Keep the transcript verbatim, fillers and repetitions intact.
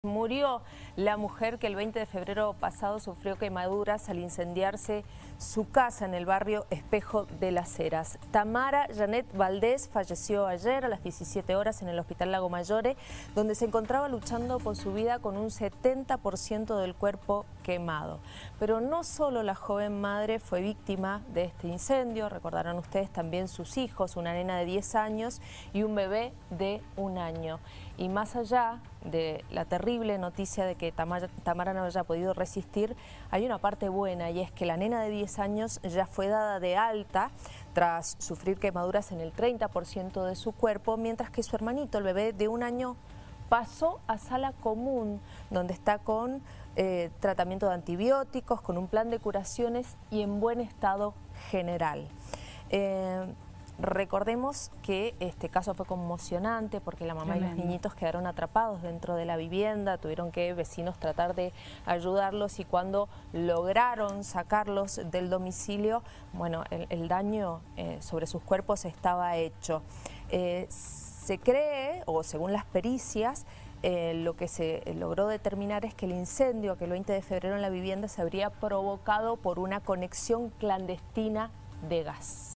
Murió la mujer que el veinte de febrero pasado sufrió quemaduras al incendiarse su casa en el barrio Espejo de las Heras. Tamara Janet Valdés falleció ayer a las diecisiete horas en el Hospital Lago Mayore, donde se encontraba luchando por su vida con un setenta por ciento del cuerpo quemado. Pero no solo la joven madre fue víctima de este incendio, recordarán ustedes también sus hijos, una nena de diez años y un bebé de un año. Y más allá de la terrible noticia de que Tamara, Tamara no haya podido resistir, hay una parte buena, y es que la nena de diez años ya fue dada de alta tras sufrir quemaduras en el treinta por ciento de su cuerpo, mientras que su hermanito, el bebé de un año, pasó a sala común, donde está con eh, tratamiento de antibióticos, con un plan de curaciones y en buen estado general. Eh, Recordemos que este caso fue conmocionante porque la mamá Tremendo. y los niñitos quedaron atrapados dentro de la vivienda, tuvieron que vecinos tratar de ayudarlos, y cuando lograron sacarlos del domicilio, bueno, el, el daño eh, sobre sus cuerpos estaba hecho. Eh, se cree, o según las pericias, eh, lo que se logró determinar es que el incendio que el veinte de febrero en la vivienda se habría provocado por una conexión clandestina de gas.